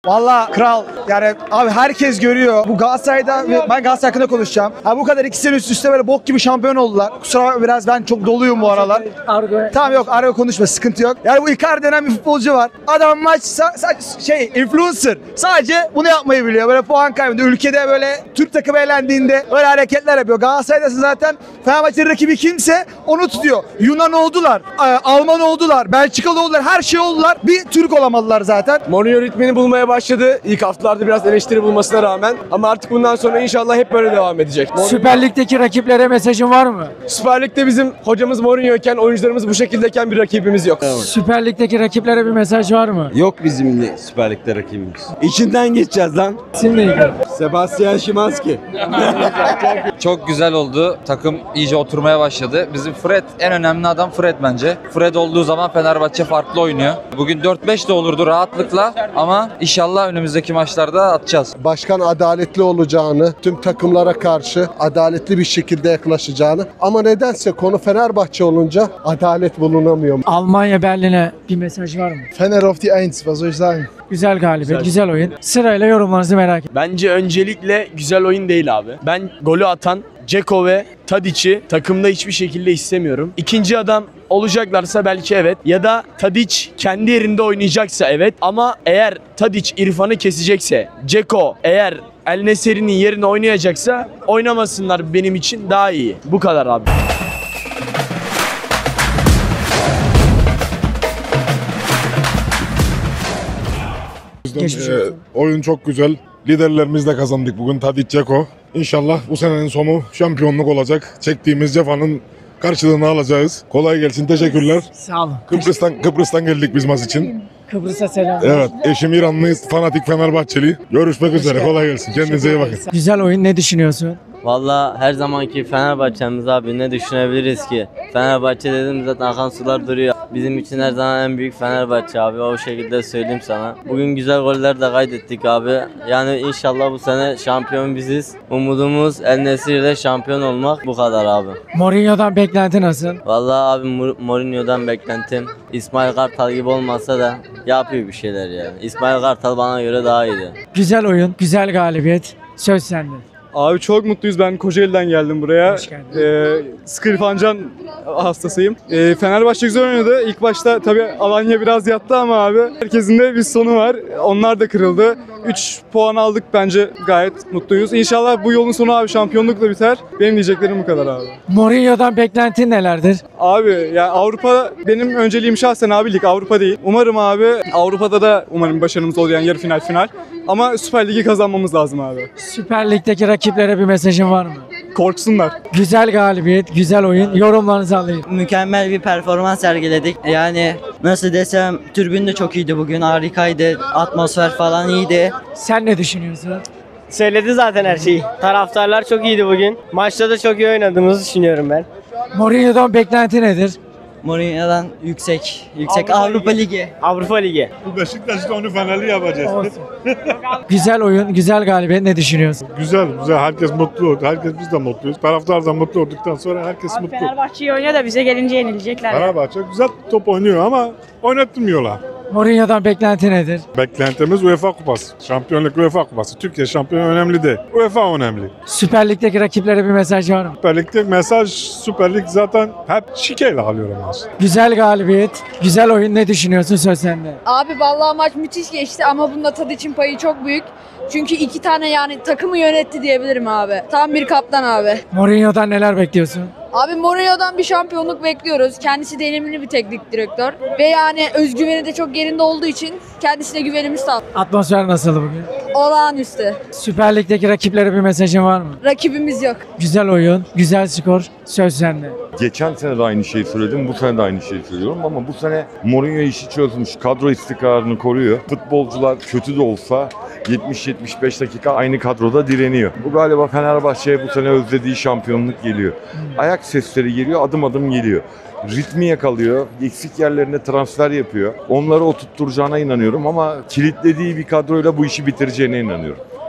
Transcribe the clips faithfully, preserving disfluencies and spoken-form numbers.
Valla kral yani abi herkes görüyor. Bu Galatasaray'da ben Galatasaray hakkında konuşacağım. Ha bu kadar iki sene üst üste böyle bok gibi şampiyon oldular. Kusura bakma biraz ben çok doluyum bu aralar. Argo. Tamam yok argo konuşma sıkıntı yok. Yani bu Icardi denen bir futbolcu var. Adam maç sa- şey influencer. Sadece bunu yapmayı biliyor. Böyle puan kaybediyor. Ülkede böyle Türk takımı eğlendiğinde öyle hareketler yapıyor. Galatasaray'da zaten Fenerbahçe'nin rakibi kimse onu tutuyor. Yunan oldular, Alman oldular, Belçikalı oldular, her şey oldular. Bir Türk olamadılar zaten. Mourinho ritmini bulmaya başladı. İlk haftalarda biraz eleştiri bulmasına rağmen. Ama artık bundan sonra inşallah hep böyle devam edecek. Süper Lig'deki rakiplere mesajın var mı? Süper Lig'de bizim hocamız Mourinho'yken, oyuncularımız bu şekildeyken bir rakibimiz yok. Süper Lig'deki rakiplere bir mesaj var mı? Yok bizim de Süper Lig'de rakibimiz. İçinden geçeceğiz lan. Sizinle ilgili. Sebastian Szymanski. Çok güzel oldu. Takım iyice oturmaya başladı. Bizim Fred en önemli adam Fred bence. Fred olduğu zaman Fenerbahçe farklı oynuyor. Bugün dört beş de olurdu rahatlıkla ama inşallah önümüzdeki maçlarda atacağız. Başkan adaletli olacağını, tüm takımlara karşı adaletli bir şekilde yaklaşacağını ama nedense konu Fenerbahçe olunca adalet bulunamıyor. Almanya Berlin'e bir mesaj var mı? Fener of the Eins, was soll ich sagen? Güzel galibiyet, güzel oyun. Sırayla yorumlarınızı merak ediyorum. Bence öncelikle güzel oyun değil abi. Ben golü atan Dzeko ve Tadic'i takımda hiçbir şekilde istemiyorum. İkinci adam olacaklarsa belki evet. Ya da Tadic kendi yerinde oynayacaksa evet. Ama eğer Tadic İrfan'ı kesecekse, Dzeko eğer El Nesiri'nin yerine oynayacaksa oynamasınlar, benim için daha iyi. Bu kadar abi. Geçmiş Ee, olsun. oyun çok güzel. Liderlerimiz de kazandık bugün. Tadic, Dzeko. İnşallah bu senenin sonu şampiyonluk olacak. Çektiğimiz cefanın karşılığını alacağız. Kolay gelsin. Teşekkürler. Sağ olun. Kıbrıs'tan Kıbrıs'tan geldik biz maç için. Kıbrıs'a selam. Evet. Eşim İranlı, fanatik Fenerbahçeli. Görüşmek üzere. Kolay gelsin. Kendinize iyi bakın. Güzel oyun, ne düşünüyorsun? Valla her zamanki Fenerbahçe'miz abi, ne düşünebiliriz ki? Fenerbahçe dedim zaten akan sular duruyor. Bizim için her zaman en büyük Fenerbahçe abi, o şekilde söyleyeyim sana. Bugün güzel goller de kaydettik abi. Yani inşallah bu sene şampiyon biziz. Umudumuz El Nesir'de şampiyon olmak, bu kadar abi. Mourinho'dan beklenti nasıl? Valla abi Mourinho'dan beklentim İsmail Kartal gibi olmasa da yapıyor bir şeyler yani. İsmail Kartal bana göre daha iyiydi. Güzel oyun, güzel galibiyet. Söz sende. Abi çok mutluyuz. Ben Kocaeli'den geldim buraya. Hoş geldin. Ee, Skrifancan hastasıyım. Ee, Fenerbahçe güzel oynadı. İlk başta tabii Alanya biraz yattı ama abi herkesin de bir sonu var. Onlar da kırıldı. üç puan aldık, bence gayet mutluyuz. İnşallah bu yolun sonu abi şampiyonlukla biter. Benim diyeceklerim bu kadar abi. Mourinho'dan beklentin nelerdir? Abi ya Avrupa benim önceliğim şahsen abi, lig Avrupa değil. Umarım abi Avrupa'da da umarım başarımız olur, yani yarı final final. Ama Süper Lig'i kazanmamız lazım abi. Süper Lig'deki rakiplere bir mesajın var mı? Korksunlar. Güzel galibiyet, güzel oyun. Yorumlarınızı alayım. Mükemmel bir performans sergiledik. Yani nasıl desem, tribün de çok iyiydi bugün. Harikaydı. Atmosfer falan iyiydi. Sen ne düşünüyorsun? Söyledi zaten her şeyi. Taraftarlar çok iyiydi bugün. Maçta da çok iyi oynadığımızı düşünüyorum ben. Mourinho'dan beklenti nedir? Mourinho'dan yüksek. Yüksek Avrupa, Avrupa Ligi. Ligi. Avrupa Ligi. Bu Beşiktaş'ta onu Fenerli yapacağız. Güzel oyun, güzel galibiyet, ne düşünüyorsun? Güzel, güzel. Herkes mutlu oldu. Herkes biz de mutluyuz. Taraftar da mutlu olduktan sonra herkes Abi mutlu. Fenerbahçe oynuyor da bize gelince yenilecekler. Fenerbahçe güzel top oynuyor ama oynattırmıyorlar. Mourinho'dan beklenti nedir? Beklentimiz UEFA Kupası. Şampiyonluk UEFA Kupası. Türkiye şampiyonu önemli değil. UEFA önemli. Süper Lig'deki rakiplere bir mesaj var mı? Süper Lig'de mesaj, Süper Lig zaten hep şikeyle alıyorum aslında. Güzel galibiyet, güzel oyun, ne düşünüyorsun? Söz sende. Abi vallahi maç müthiş geçti ama bunda Tadic'in payı çok büyük. Çünkü iki tane yani takımı yönetti diyebilirim abi. Tam bir kaptan abi. Mourinho'dan neler bekliyorsun? Abi Mourinho'dan bir şampiyonluk bekliyoruz. Kendisi deneyimli bir teknik direktör. Ve yani özgüveni de çok yerinde olduğu için kendisine güvenimiz tam. Atmosfer nasıldı bugün? Olağanüstü. Süper Lig'deki rakiplere bir mesajın var mı? Rakibimiz yok. Güzel oyun, güzel skor, söz sende. Geçen sene de aynı şeyi söyledim, bu sene de aynı şeyi söylüyorum ama bu sene Mourinho işi çözmüş, kadro istikrarını koruyor. Futbolcular kötü de olsa yetmiş yetmiş beş dakika aynı kadroda direniyor. Bu galiba Fenerbahçe'ye bu sene özlediği şampiyonluk geliyor. Ayak sesleri geliyor, adım adım geliyor. Ritmi yakalıyor, eksik yerlerine transfer yapıyor. Onları oturtturacağına inanıyorum ama kilitlediği bir kadroyla bu işi bitireceğine inanıyorum.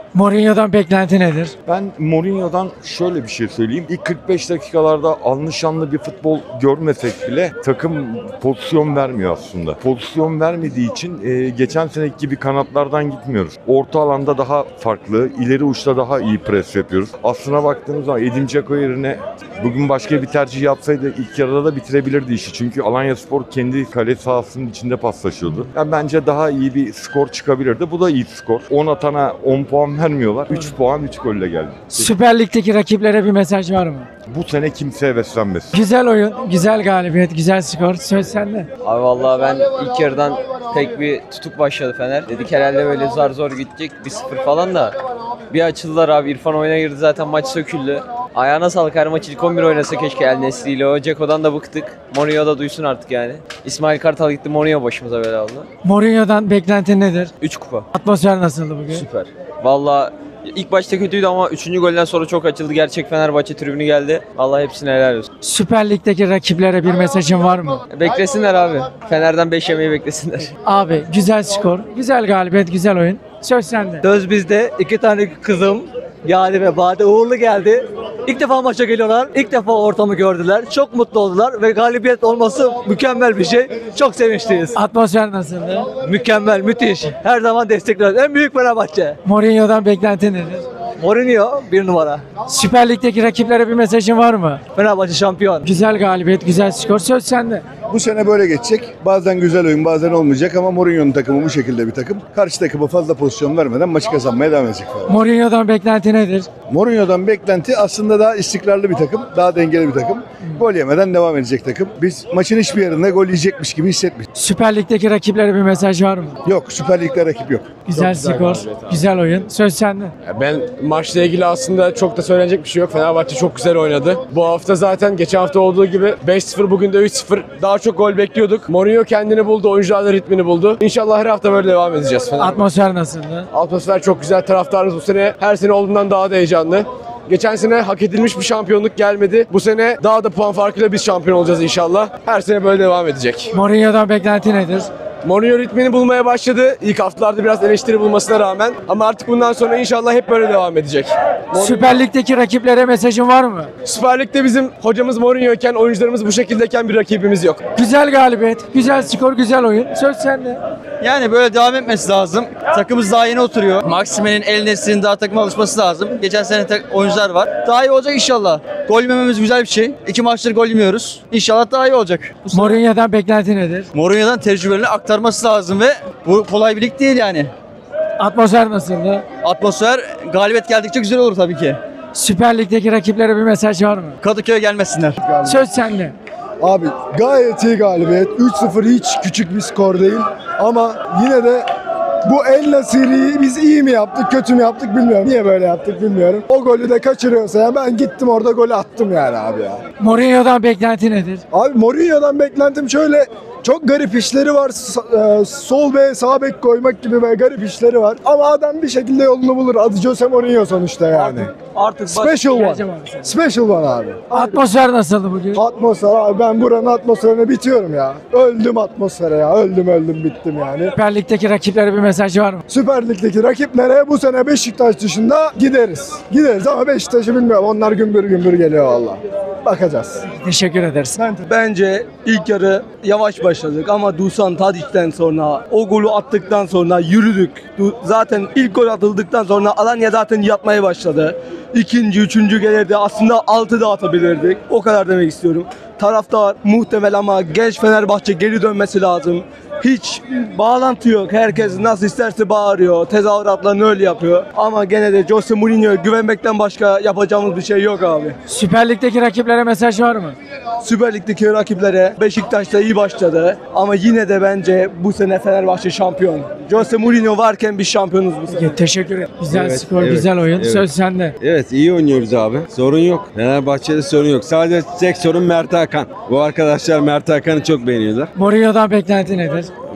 Mourinho'dan beklenti nedir? Ben Mourinho'dan şöyle bir şey söyleyeyim. İlk kırk beş dakikalarda anlı şanlı bir futbol görmesek bile takım pozisyon vermiyor aslında. Pozisyon vermediği için e, geçen seneki gibi kanatlardan gitmiyoruz. Orta alanda daha farklı, ileri uçta daha iyi pres yapıyoruz. Aslına baktığımız zaman Edin Dzeko yerine bugün başka bir tercih yapsaydı ilk yarıda da bitirebilirdi işi. Çünkü Alanyaspor kendi kale sahasının içinde paslaşıyordu. Yani bence daha iyi bir skor çıkabilirdi. Bu da iyi skor. on atana on puan vermiyorlar. üç puan üç golle geldi. Süper Lig'deki rakiplere bir mesaj var mı? Bu sene kimseye beslenmesin. Güzel oyun, güzel galibiyet, güzel skor. Söz sende. Abi vallahi ben ilk yarıdan pek bir tutuk başladı Fener. Dedik herhalde böyle zar zor gidecek bir sıfır falan da. Bir açıldılar abi. İrfan oyuna girdi zaten maç söküldü. Ayağına sağlık, her maç ilk on bir oynasa keşke El Nesri ile o. Ceko'dan da bıktık. Mourinho da duysun artık yani. İsmail Kartal gitti, Mourinho başımıza bela oldu. Mourinho'dan beklentin nedir? üç kupa. Atmosfer nasıldı bugün? Süper. Vallahi ilk başta kötüydü ama üçüncü golden sonra çok açıldı. Gerçek Fenerbahçe tribünü geldi. Allah hepsine helal olsun. Süper Lig'deki rakiplere bir mesajın var mı? Beklesinler abi. Fener'den beş yemeği beklesinler. Abi güzel skor, güzel galibiyet, güzel oyun. Söz sende. Söz bizde. İki tane kızım Yadi ve Bade uğurlu geldi. İlk defa maça geliyorlar. İlk defa ortamı gördüler. Çok mutlu oldular ve galibiyet olması mükemmel bir şey. Çok sevinçliyiz. Atmosfer nasıldı? Mükemmel, müthiş. Her zaman destekliyoruz. En büyük Fenerbahçe. Mourinho'dan beklentin nedir? Mourinho bir numara. Süper Lig'deki rakiplere bir mesajın var mı? Fenerbahçe şampiyon. Güzel galibiyet, güzel skor. Söz sende. Bu sene böyle geçecek. Bazen güzel oyun, bazen olmayacak ama Mourinho'nun takımı bu şekilde bir takım. Karşı takıma fazla pozisyon vermeden maçı kazanmaya devam edecek. Mourinho'dan beklenti nedir? Mourinho'dan beklenti aslında daha istikrarlı bir takım, daha dengeli bir takım. Gol yemeden devam edecek takım. Biz maçın hiçbir yerinde gol yiyecekmiş gibi hissetmiyoruz. Süper Lig'deki rakiplere bir mesaj var mı? Yok, Süper Lig'de rakip yok. Güzel Çok güzel skor, galibiyet güzel oyun. Söz sende. Ben maçla ilgili aslında çok da söylenecek bir şey yok. Fenerbahçe çok güzel oynadı. Bu hafta zaten geçen hafta olduğu gibi beş sıfır, bugün de üç sıfır. Daha çok gol bekliyorduk. Mourinho kendini buldu, oyuncular da ritmini buldu. İnşallah her hafta böyle devam edeceğiz. Atmosfer nasıldı? Atmosfer çok güzel. Taraftarımız bu sene her sene olduğundan daha da heyecanlı. Geçen sene hak edilmiş bir şampiyonluk gelmedi. Bu sene daha da puan farkıyla biz şampiyon olacağız inşallah. Her sene böyle devam edecek. Mourinho'dan beklenti nedir? Mourinho ritmini bulmaya başladı. İlk haftalarda biraz eleştiri bulmasına rağmen. Ama artık bundan sonra inşallah hep böyle devam edecek. Mourinho... Süper Lig'deki rakiplere mesajın var mı? Süper Lig'de bizim hocamız Mourinho iken, oyuncularımız bu şekildeyken bir rakibimiz yok. Güzel galibiyet, güzel skor, güzel oyun. Söz sende. Yani böyle devam etmesi lazım. Takımımız daha yeni oturuyor. Maksime'nin, El Nesri'nin daha takıma alışması lazım. Geçen sene oyuncular var. Daha iyi olacak inşallah. Gol yemememiz güzel bir şey. İki maçtır gol yemiyoruz. İnşallah daha iyi olacak. Mourinho'dan beklenti nedir? Mourinho'dan tecrübelerini aktarması lazım ve bu kolay bir lig değil yani. Atmosfer nasıldı? Atmosfer galibiyet geldikçe güzel olur tabii ki. Süper Lig'deki rakiplere bir mesaj var mı? Kadıköy'e gelmesinler. Söz sende. Abi gayet iyi galibiyet. üç sıfır hiç küçük bir skor değil. Ama yine de bu El Nesiri'yi biz iyi mi yaptık, kötü mü yaptık bilmiyorum. Niye böyle yaptık bilmiyorum. O golü de kaçırıyorsa ya ben gittim orada golü attım yani abi ya. Mourinho'dan beklenti nedir? Abi Mourinho'dan beklentim şöyle, çok garip işleri var. S- e, sol bek, sağ bek koymak gibi böyle garip işleri var. Ama adam bir şekilde yolunu bulur. Adı Jose Mourinho sonuçta yani. Artık Special one. Special one abi. Atmosfer nasıldı bugün? Atmosfer abi, ben buranın atmosferine bitiyorum ya. Öldüm atmosfere ya. Öldüm öldüm bittim yani. Süper Lig'deki rakiplere bir mesaj var mı? Süper Lig'deki rakiplere bu sene Beşiktaş dışında gideriz. Gideriz ama Beşiktaş'ı bilmiyorum. Onlar gümbür gümbür geliyor valla. Bakacağız. Teşekkür ederiz. Bence ilk yarı yavaş başladık ama Dusan Tadic'ten sonra, o golü attıktan sonra yürüdük. Du- Zaten ilk gol atıldıktan sonra Alanya zaten yatmaya başladı. İkinci, üçüncü gelirdi. Aslında altı da atabilirdik. O kadar demek istiyorum. Taraftar muhtemel ama genç Fenerbahçe geri dönmesi lazım. Hiç bağlantı yok. Herkes nasıl isterse bağırıyor. Tezahüratlarını öyle yapıyor. Ama gene de Jose Mourinho'ya güvenmekten başka yapacağımız bir şey yok abi. Süper Lig'deki rakiplere mesaj var mı? Süper Lig'deki rakiplere Beşiktaş'ta iyi başladı. Ama yine de bence bu sene Fenerbahçe şampiyon. Jose Mourinho varken biz şampiyonuz bu sene. Teşekkür ederim. Güzel Evet, skor, evet, güzel oyun. evet. Söz sende. Evet, iyi oynuyoruz abi. Sorun yok. Fenerbahçe'de sorun yok. Sadece tek sorun Mert Hakan. Bu arkadaşlar Mert Hakan'ı çok beğeniyorlar. Mourinho'dan beklenti nedir?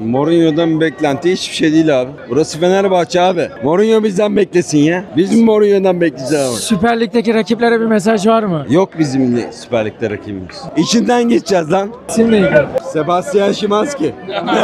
Mourinho'dan beklenti hiçbir şey değil abi. Burası Fenerbahçe abi. Mourinho bizden beklesin ya. Biz mi Mourinho'dan bekleyeceğiz abi? Süper Lig'deki rakiplere bir mesaj var mı? Yok bizim Süper Lig'de rakibimiz. İçinden geçeceğiz lan. Sizinle ilgili. Sebastian Szymanski.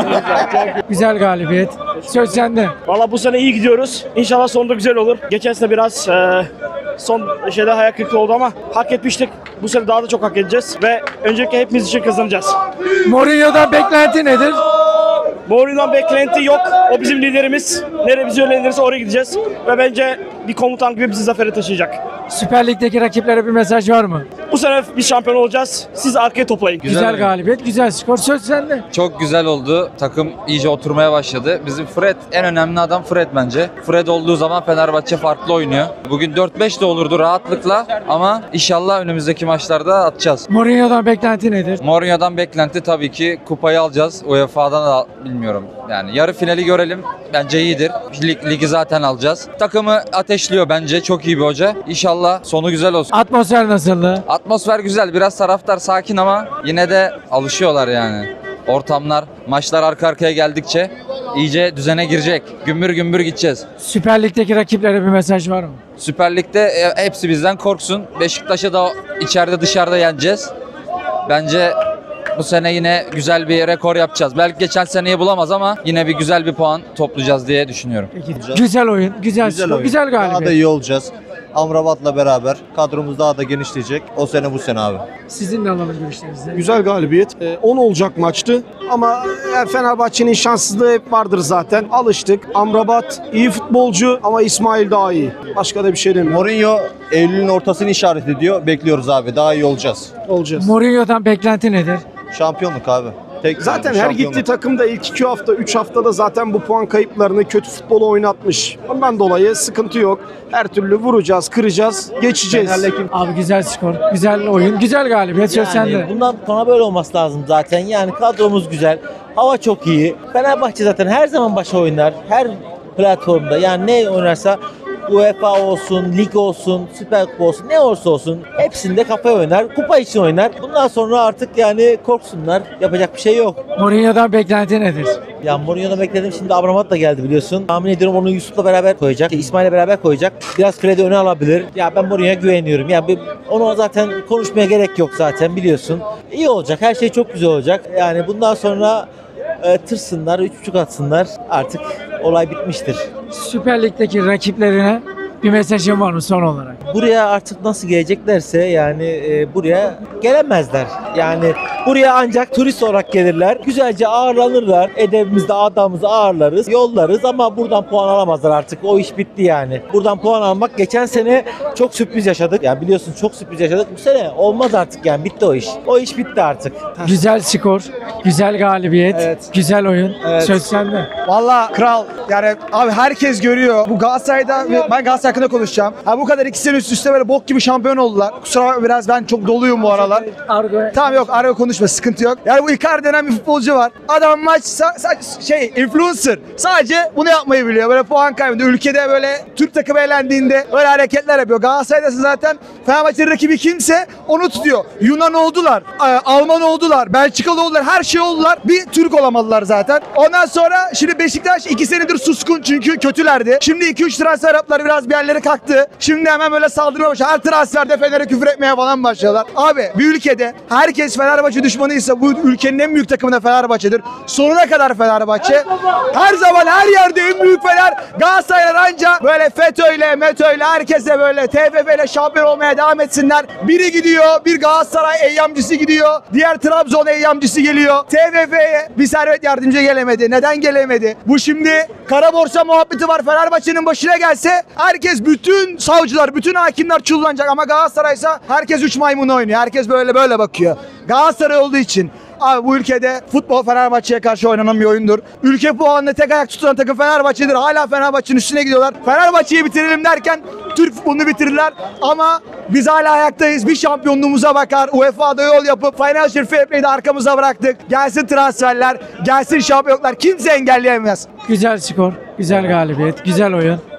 Güzel galibiyet. Söz sende. Valla bu sene iyi gidiyoruz. İnşallah sonunda güzel olur. Geçen sene biraz e, son şeyde hayal kırıklığı oldu ama hak etmiştik. Bu sene daha da çok hak edeceğiz ve öncelikle hepimiz için kazanacağız. Mourinho'dan beklenti nedir? Mourinho'dan beklenti yok. O bizim liderimiz. Nereye bizi yönlendirirse oraya gideceğiz. Ve bence bir komutan gibi bizi zafere taşıyacak. Süper Lig'deki rakiplere bir mesaj var mı? Bu sene biz şampiyon olacağız. Siz arkaya toplayın. Güzel, güzel galibiyet, güzel skor. Söz sende. Çok güzel oldu. Takım iyice oturmaya başladı. Bizim Fred, en önemli adam Fred bence. Fred olduğu zaman Fenerbahçe farklı oynuyor. Bugün dört beş de olurdu rahatlıkla ama inşallah önümüzdeki maçlarda atacağız. Mourinho'dan beklenti nedir? Mourinho'dan beklenti tabii ki kupayı alacağız. U E F A'dan da bilmiyorum. Yani yarı finali görelim. Bence iyidir. Lig, ligi zaten alacağız. Takımı ateşliyor bence. Çok iyi bir hoca. İnşallah sonu güzel olsun. Atmosfer nasıldı? Atmosfer güzel. Biraz taraftar sakin ama yine de alışıyorlar yani. Ortamlar, maçlar arka arkaya geldikçe iyice düzene girecek. Gümbür gümbür gideceğiz. Süper Lig'deki rakiplere bir mesaj var mı? Süper Lig'de e, hepsi bizden korksun. Beşiktaş'ı da içeride dışarıda yeneceğiz. Bence bu sene yine güzel bir rekor yapacağız. Belki geçen seneyi bulamaz ama yine bir güzel bir puan toplayacağız diye düşünüyorum. Peki. Güzel oyun, güzel, güzel skor, oyun. Güzel galibiyet. Daha da iyi olacağız. Amrabat'la beraber kadromuz daha da genişleyecek. O sene bu sene abi. Sizin de alalım görüşlerinizi. Güzel galibiyet. on olacak maçtı. Ama Fenerbahçe'nin şanssızlığı hep vardır zaten. Alıştık. Amrabat iyi futbolcu ama İsmail daha iyi. Başka da bir şey demiyorum. Mourinho Eylül'ün ortasını işaret ediyor. Bekliyoruz abi. Daha iyi olacağız. Olacağız. Mourinho'dan beklenti nedir? Şampiyonluk abi. Tek zaten her gittiği takımda ilk iki hafta, üç haftada zaten bu puan kayıplarını, kötü futbolu oynatmış. Ondan dolayı sıkıntı yok. Her türlü vuracağız, kıracağız, geçeceğiz. Abi güzel skor, güzel oyun, güzel galibiyet. Söz Yani sende. bundan sonra böyle olması lazım zaten. Yani kadromuz güzel, hava çok iyi. Fenerbahçe zaten her zaman başa oynar. Her platformda yani ne oynarsa U E F A olsun, lig olsun, Süper Kupa olsun, ne olursa olsun hepsinde kafaya oynar, kupa için oynar. Bundan sonra artık yani korksunlar, yapacak bir şey yok. Mourinho'dan beklenti nedir? Ya Mourinho'dan bekledim, şimdi Abramat da geldi biliyorsun. Tahmin ediyorum onu Yusuf'la beraber koyacak, İsmail'le beraber koyacak. Biraz kredi öne alabilir. Ya ben Mourinho'ya güveniyorum. Ya bir, onu zaten konuşmaya gerek yok zaten biliyorsun. İyi olacak, her şey çok güzel olacak. Yani bundan sonra e, tırsınlar, üç buçuk atsınlar. Artık olay bitmiştir. Süper Lig'deki rakiplerine bir mesajın var mı son olarak? Buraya artık nasıl geleceklerse yani e, buraya gelemezler. Yani buraya ancak turist olarak gelirler. Güzelce ağırlanırlar. Edebimizde adamımızı ağırlarız, yollarız ama buradan puan alamazlar artık. O iş bitti yani. Buradan puan almak, geçen sene çok sürpriz yaşadık. Yani biliyorsun çok sürpriz yaşadık. Bu sene olmaz artık yani, bitti o iş. O iş bitti artık. Güzel skor, güzel galibiyet, Evet. güzel oyun. Evet. Söz sende. Valla kral yani abi herkes görüyor. Bu Galatasaray'da ben Galatasaray hakkında konuşacağım. Ha bu kadar iki sene üst üste böyle bok gibi şampiyon oldular. Kusura bakma biraz ben çok doluyum bu aralar. Argo. Tamam yok argo konuşma sıkıntı yok. Yani bu Icardi denen bir futbolcu var. Adam maç sa- sa- şey influencer. Sadece bunu yapmayı biliyor. Böyle puan kaybediyor. Ülkede böyle Türk takımı eğlendiğinde öyle hareketler yapıyor. Galatasaray'da zaten Fenerbahçe'nin rakibi kimse onu tutuyor. Yunan oldular. Alman oldular. Belçikalı oldular. Her şey oldular. Bir Türk olamadılar zaten. Ondan sonra şimdi Beşiktaş iki senedir suskun çünkü kötülerdi. Şimdi iki üç transfer yaptılar, biraz bir yerlere kalktı. Şimdi hemen böyle saldırmaya başladı. Her transferde Fener'e küfür etmeye falan başlıyorlar. Abi bir ülkede herkes Fenerbahçe düşmanıysa bu ülkenin en büyük takımı da Fenerbahçe'dir. Sonuna kadar Fenerbahçe. Her zaman her yerde en büyük Fener. Galatasaraylar anca böyle FETÖ'yle, METÖ'yle herkese böyle T F F'yle şampiyon olmaya devam etsinler. Biri gidiyor, bir Galatasaray eyyamcısı gidiyor. Diğer Trabzon eyyamcısı geliyor. T F F'ye bir servet yardımcı gelemedi. Neden gelemedi? Bu şimdi kara borsa muhabbeti var. Fenerbahçe'nin başına gelse herkes, bütün savcılar, bütün hakimler çullanacak ama Galatasaray'sa herkes üç maymun oynuyor. Herkes böyle böyle bakıyor. Galatasaray olduğu için abi bu ülkede futbol Fenerbahçe'ye karşı oynanan bir oyundur. Ülke puanını tek ayak tutan takım Fenerbahçe'dir. Hala Fenerbahçe'nin üstüne gidiyorlar. Fenerbahçe'yi bitirelim derken Türk futbolunu bitirirler. Ama biz hala ayaktayız. Bir şampiyonluğumuza bakar. U E F A'da yol yapıp Financial Fair Play'de arkamıza bıraktık. Gelsin transferler, gelsin şampiyonluklar. Kimse engelleyemez. Güzel skor, güzel galibiyet, güzel oyun.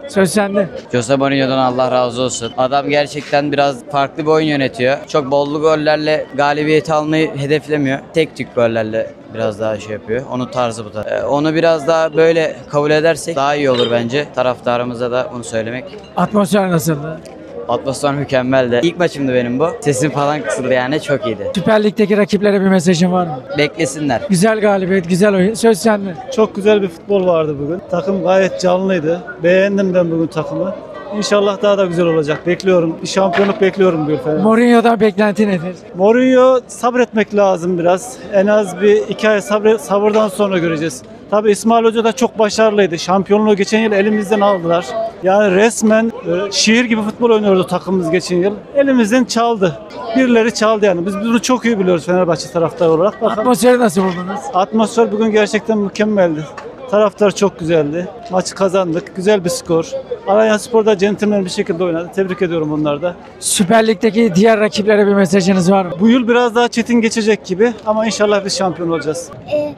Söz sende. Jose Mourinho'dan Allah razı olsun. Adam gerçekten biraz farklı bir oyun yönetiyor. Çok bollu gollerle galibiyeti almayı hedeflemiyor. Tek tük gollerle biraz daha şey yapıyor. Onun tarzı bu da. Ee, onu biraz daha böyle kabul edersek daha iyi olur bence. Taraftarımıza da bunu söylemek. Atmosfer nasıldı? Atmosfer mükemmeldi. İlk maçımdı benim bu. Sesim falan kısıldı yani, çok iyiydi. Süper Lig'deki rakiplere bir mesajın var mı? Beklesinler. Güzel galibiyet, güzel oyun. Söz sende. Çok güzel bir futbol vardı bugün. Takım gayet canlıydı. Beğendim ben bugün takımı. İnşallah daha da güzel olacak. Bekliyorum. Bir şampiyonluk bekliyorum bu Fener. Mourinho'dan beklenti nedir? Mourinho sabretmek lazım biraz. En az bir iki ay sabır, sabırdan sonra göreceğiz. Tabii İsmail Hoca da çok başarılıydı. Şampiyonluğu geçen yıl elimizden aldılar. Yani resmen e, şiir gibi futbol oynuyordu takımımız geçen yıl. Elimizden çaldı. Birileri çaldı yani. Biz bunu çok iyi biliyoruz Fenerbahçe taraftarı olarak. Bakalım. Atmosferi nasıl buldunuz? Atmosfer bugün gerçekten mükemmeldi. Taraftar çok güzeldi. Maçı kazandık. Güzel bir skor. Alanyaspor'da centilmen bir şekilde oynadı. Tebrik ediyorum onları da. Süper Lig'deki diğer rakiplere bir mesajınız var mı? Bu yıl biraz daha çetin geçecek gibi ama inşallah biz şampiyon olacağız. E,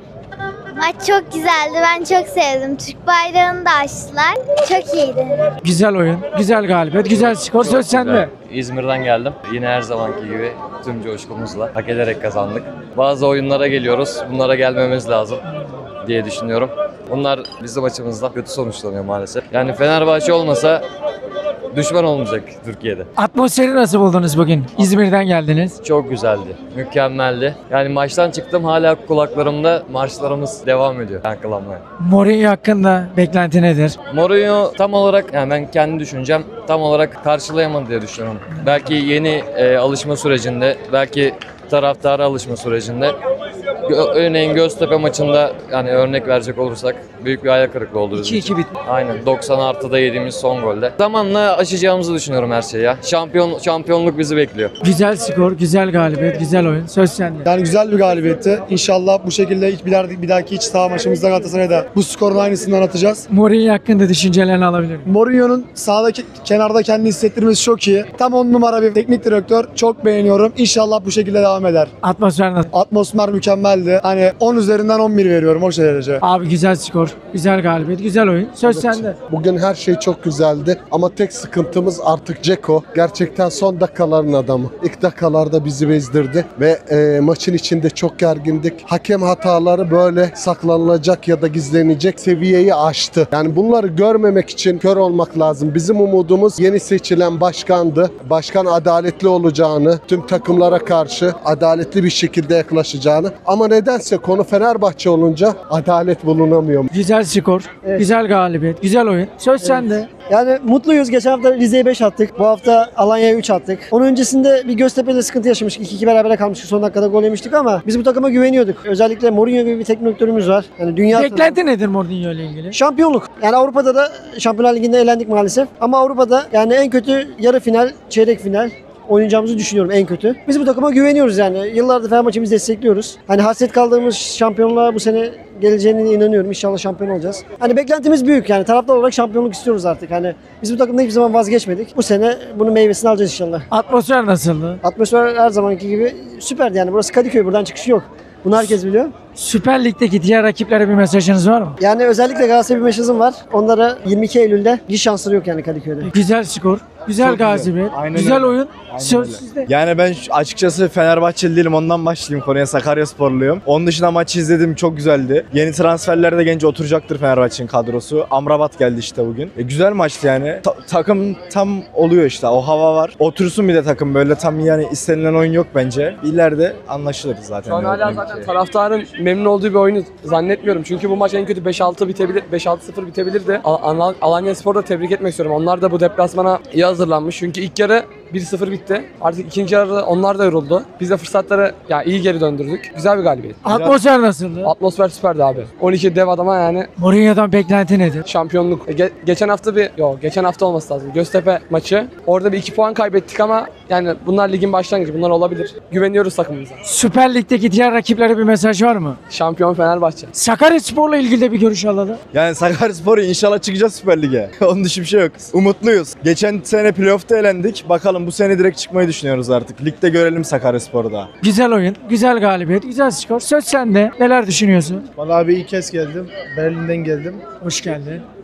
maç çok güzeldi. Ben çok sevdim. Türk bayrağını da açtılar. Çok iyiydi. Güzel oyun, güzel galibiyet, güzel skor. Söz sende. İzmir'den geldim. Yine her zamanki gibi tüm coşkumuzla hak ederek kazandık. Bazı oyunlara geliyoruz. Bunlara gelmemiz lazım diye düşünüyorum. Bunlar bizim açımızdan kötü sonuçlanıyor maalesef. Yani Fenerbahçe olmasa düşman olmayacak Türkiye'de. Atmosferi nasıl buldunuz bugün? İzmir'den geldiniz. Çok güzeldi. Mükemmeldi. Yani maçtan çıktım, hala kulaklarımda marşlarımız devam ediyor yankılanmaya. Mourinho hakkında beklenti nedir? Mourinho tam olarak, yani ben kendi düşüncem, tam olarak karşılayamadı diye düşünüyorum. Belki yeni e, alışma sürecinde, belki taraftara alışma sürecinde. Örneğin Göztepe maçında, yani örnek verecek olursak, büyük bir hayal kırıklığı oldu. iki iki bitti. Aynen, doksan artıda yediğimiz son golde. Zamanla aşacağımızı düşünüyorum her şeyi ya. Şampiyon, şampiyonluk bizi bekliyor. Güzel skor, güzel galibiyet, güzel oyun. Söz sende. Yani güzel bir galibiyetti. İnşallah bu şekilde hiç bir, bir dahaki iç saha maçımızda Galatasaray'da bu skorun aynısından atacağız. Mourinho hakkında düşüncelerini alabilir miyim? Mourinho'nun sahadaki kenarda kendini hissettirmesi çok iyi. Tam on numara bir teknik direktör. Çok beğeniyorum. İnşallah bu şekilde devam eder. Atmosfer nasıl? Atmosfer mükemmeldi. Hani on üzerinden on bir veriyorum o derece. Abi güzel skor, güzel galibiyet, güzel oyun. Söz Evet. sende. Bugün her şey çok güzeldi ama tek sıkıntımız artık Dzeko. Gerçekten son dakikaların adamı. İlk dakikalarda bizi bezdirdi ve e, maçın içinde çok gergindik. Hakem hataları böyle saklanılacak ya da gizlenecek seviyeyi aştı. Yani bunları görmemek için kör olmak lazım. Bizim umudumuz yeni seçilen başkandı. Başkan adaletli olacağını, tüm takımlara karşı adaletli bir şekilde yaklaşacağını. Ama nedense konu Fenerbahçe olunca adalet bulunamıyor. Güzel skor, güzel galibiyet, güzel oyun. Söz sende. Yani mutluyuz. Geçen hafta Rize'ye beş attık. Bu hafta Alanya'ya üç attık. Onun öncesinde bir Göztepe'de sıkıntı yaşamıştık. iki iki berabere kalmıştık. Son dakikada gol yemiştik ama biz bu takıma güveniyorduk. Özellikle Mourinho gibi bir teknik direktörümüz var. Yani dünya Beklenti nedir Mourinho ile ilgili? Şampiyonluk. Yani Avrupa'da da Şampiyonlar Ligi'nde elendik maalesef. Ama Avrupa'da yani en kötü yarı final, çeyrek final oynayacağımızı düşünüyorum en kötü. Biz bu takıma güveniyoruz yani. Yıllardır Fenerbahçe'mizi destekliyoruz. Hani hasret kaldığımız şampiyonluğa bu sene geleceğine inanıyorum. İnşallah şampiyon olacağız. Hani beklentimiz büyük yani. Taraftar olarak şampiyonluk istiyoruz artık. Hani biz bu takımda hiçbir zaman vazgeçmedik. Bu sene bunun meyvesini alacağız inşallah. Atmosfer nasıldı? Atmosfer her zamanki gibi süperdi yani. Burası Kadıköy. Buradan çıkışı yok. Bunu herkes biliyor. Süper Lig'deki diğer rakiplere bir mesajınız var mı? Yani özellikle Galatasaray'a bir mesajım var. Onlara yirmi iki Eylül'de hiç şansları yok yani Kadıköy'de. Güzel skor, güzel Çok güzel. galibiyet, Aynen güzel öyle. oyun. Aynen Söz öyle. sizde. Yani ben şu- açıkçası Fenerbahçeli değilim, ondan başlayayım konuya. Sakaryasporluyum. Onun dışında maçı izledim, çok güzeldi. Yeni transferler de gelince oturacaktır Fenerbahçe'nin kadrosu. Amrabat geldi işte bugün. E, güzel maçtı yani. Ta- takım tam oluyor işte, o hava var. Otursun bir de takım böyle, tam yani istenilen oyun yok bence. İleride anlaşılır zaten. Şu an ne hala olduğunu zaten şey. taraftarın memnun olduğu bir oyunu zannetmiyorum. Çünkü bu maç en kötü beş altı bitebilir, beş altı sıfır bitebilirdi. Al- Al- Alanyaspor'u da tebrik etmek istiyorum. Onlar da bu deplasmana iyi hazırlanmış. Çünkü ilk yarı bir sıfır bitti. Artık ikinci yarıda onlar da yoruldu. Biz de fırsatları ya iyi geri döndürdük. Güzel bir galibiyet. Atmosfer nasıldı? Atmosfer süperdi abi. on iki dev adama yani. Mourinho'dan beklenti nedir? Şampiyonluk. E, ge- geçen hafta bir, yok geçen hafta olması lazım. Göztepe maçı. Orada bir iki puan kaybettik ama yani bunlar ligin başlangıcı. Bunlar olabilir. Güveniyoruz takımımıza. Süper Lig'deki diğer rakiplere bir mesaj var mı? Şampiyon Fenerbahçe. Sakaryaspor'la ilgili de bir görüş alalım. Yani Sakaryaspor'u inşallah çıkacağız Süper Lig'e. Onun dışı bir şey yok. Umutluyuz. Geçen sene playoff'ta elendik. Bakalım bu sene direkt çıkmayı düşünüyoruz artık. Ligde görelim Sakaryaspor'u da. Güzel oyun, güzel galibiyet, güzel skor. Söz sende. Neler düşünüyorsun? Vallahi abi ilk kez geldim. Berlin'den geldim. Hoş geldin.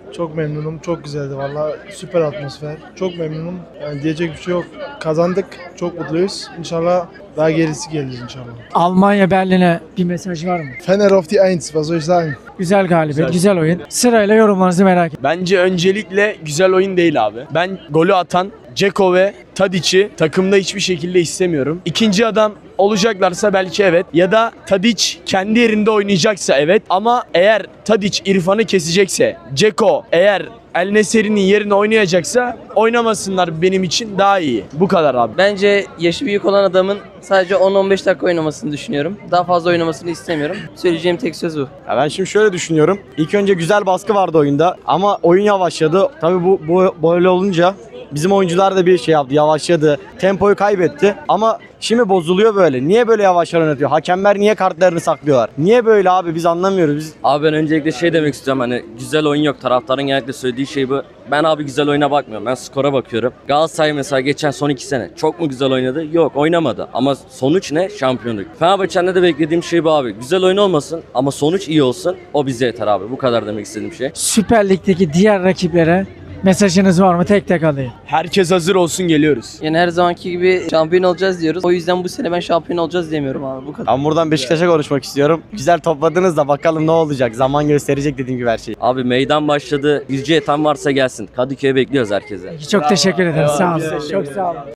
Çok memnunum. Çok güzeldi valla. Süper atmosfer. Çok memnunum. Yani diyecek bir şey yok. Kazandık. Çok mutluyuz. İnşallah daha gerisi gelir inşallah. Almanya Berlin'e bir mesaj var mı? Fener auf die Eins. Was soll ich sagen? Güzel galibiyet, Güzel. güzel oyun. Sırayla yorumlarınızı merak ediyorum. Bence öncelikle güzel oyun değil abi. Ben golü atan Dzeko ve Tadic'i takımda hiçbir şekilde istemiyorum. İkinci adam olacaklarsa belki evet. Ya da Tadic kendi yerinde oynayacaksa evet. Ama eğer Tadic İrfan'ı kesecekse, Dzeko eğer El Nesiri'nin yerine oynayacaksa oynamasınlar, benim için daha iyi. Bu kadar abi. Bence yaşı büyük olan adamın sadece on on beş dakika oynamasını düşünüyorum. Daha fazla oynamasını istemiyorum. Söyleyeceğim tek söz bu. Ya ben şimdi şöyle düşünüyorum. İlk önce güzel baskı vardı oyunda ama oyun yavaşladı. Tabii bu, bu böyle olunca bizim oyuncular da bir şey yaptı, yavaşladı. Tempoyu kaybetti ama şimdi bozuluyor böyle. Niye böyle yavaşlar oynatıyor? Hakemler niye kartlarını saklıyorlar? Niye böyle abi, biz anlamıyoruz. Biz... Abi ben öncelikle şey demek istiyorum, hani güzel oyun yok. Taraftarın genellikle söylediği şey bu. Ben abi güzel oyuna bakmıyorum. Ben skora bakıyorum. Galatasaray mesela geçen son iki sene çok mu güzel oynadı? Yok, oynamadı. Ama sonuç ne? Şampiyonluk. Fenerbahçe'nde de beklediğim şey bu abi. Güzel oyun olmasın ama sonuç iyi olsun. O bize yeter abi. Bu kadar demek istediğim şey. Süper Lig'deki diğer rakiplere mesajınız var mı? Tek tek alayım. Herkes hazır olsun, geliyoruz. Yani her zamanki gibi şampiyon olacağız diyoruz. O yüzden bu sene ben şampiyon olacağız demiyorum abi. Bu kadar. Ben buradan Beşiktaş'a konuşmak istiyorum. Güzel topladınız da bakalım ne olacak. Zaman gösterecek dediğim gibi her şeyi. Abi meydan başladı. Yüzce yeten varsa gelsin. Kadıköy'e bekliyoruz herkese. Çok teşekkür ederim. Sağ olun. Çok sağ olun.